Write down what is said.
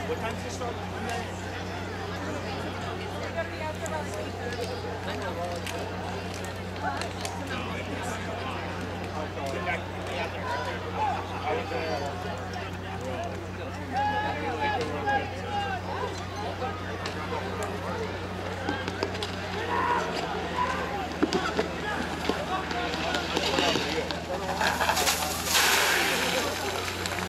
What time does it start? We're going to be out there about 8:30.